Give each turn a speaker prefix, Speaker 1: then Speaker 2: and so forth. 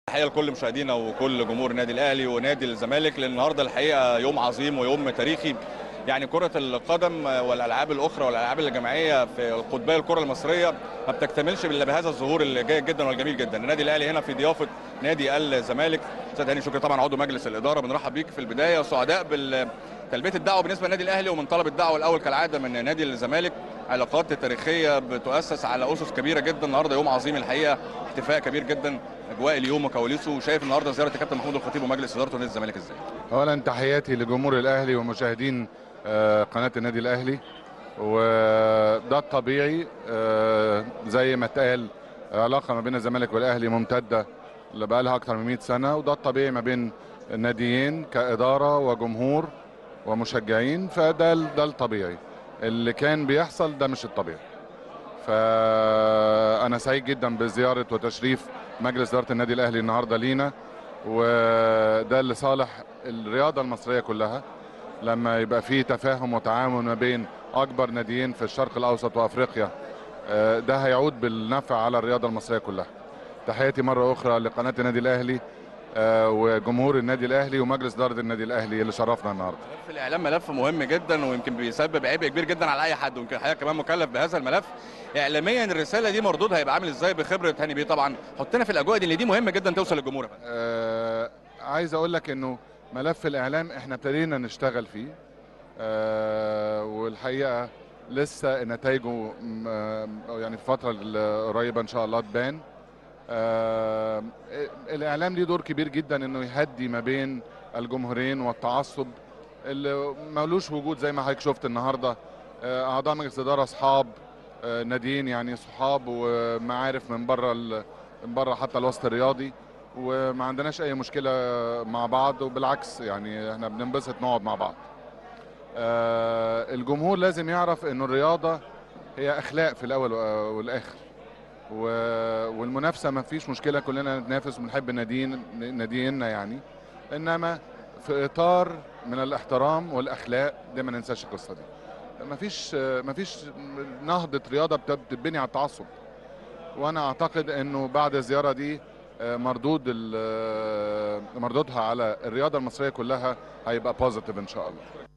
Speaker 1: تحية لكل مشاهدينا وكل جمهور النادي الاهلي ونادي الزمالك، لان النهارده الحقيقه يوم عظيم ويوم تاريخي. يعني كرة القدم والالعاب الاخرى والالعاب الجماعيه في قطبي الكرة المصريه ما بتكتملش الا بهذا الظهور الجيد جدا والجميل جدا. النادي الاهلي هنا في ضيافه نادي الزمالك. استاذ هاني شكري طبعا عضو مجلس الاداره، بنرحب بيك في البدايه وسعداء تلبيه الدعوه بالنسبه للنادي الاهلي، ومن طلب الدعوه الاول كالعاده من نادي الزمالك. علاقات تاريخيه بتؤسس على اسس كبيره جدا. النهارده يوم عظيم الحقيقه، احتفاء كبير جدا، اجواء اليوم وكواليسه. وشايف النهارده زياره الكابتن محمود الخطيب ومجلس ادارته نادي الزمالك ازاي؟
Speaker 2: اولا تحياتي لجمهور الاهلي ومشاهدين قناه النادي الاهلي. وده الطبيعي، زي ما اتقال، علاقه ما بين الزمالك والاهلي ممتده بقى لها اكثر من 100 سنه، وده الطبيعي ما بين الناديين كاداره وجمهور ومشجعين. ده الطبيعي. اللي كان بيحصل ده مش الطبيعي. فانا سعيد جدا بزياره وتشريف مجلس اداره النادي الاهلي النهارده لينا، وده لصالح الرياضه المصريه كلها. لما يبقى فيه تفاهم وتعاون ما بين اكبر ناديين في الشرق الاوسط وافريقيا، ده هيعود بالنفع على الرياضه المصريه كلها. تحياتي مره اخرى لقناه النادي الاهلي وجمهور النادي الاهلي ومجلس اداره النادي الاهلي اللي شرفنا النهارده.
Speaker 1: ملف الاعلام ملف مهم جدا، ويمكن بيسبب عبء كبير جدا على اي حد، ويمكن حضرتك كمان مكلف بهذا الملف. اعلاميا الرساله دي مردودها هيبقى عامل ازاي بخبره هاني بيه؟ طبعا حطنا في الاجواء دي، اللي دي مهمه جدا توصل للجمهور.
Speaker 2: عايز اقول لك انه ملف الاعلام احنا ابتدينا نشتغل فيه، والحقيقه لسه نتائجه يعني في الفتره القريبه ان شاء الله تبان. الاعلام ليه دور كبير جدا انه يهدي ما بين الجمهورين والتعصب اللي ملوش وجود. زي ما حضرتك شفت النهارده، اعضاء مجلس اداره اصحاب ناديين، يعني صحاب ومعارف من بره حتى الوسط الرياضي، وما عندناش اي مشكله مع بعض، وبالعكس يعني احنا بننبسط نقعد مع بعض. الجمهور لازم يعرف انه الرياضه هي اخلاق في الاول والاخر، والمنافسه ما فيش مشكله، كلنا نتنافس وبنحب نادينا يعني، انما في اطار من الاحترام والاخلاق. ده ما ننساش القصه دي. ما فيش نهضه رياضه بتتبني على التعصب. وانا اعتقد انه بعد الزياره دي مردودها على الرياضه المصريه كلها هيبقى بوزيتيف ان شاء الله.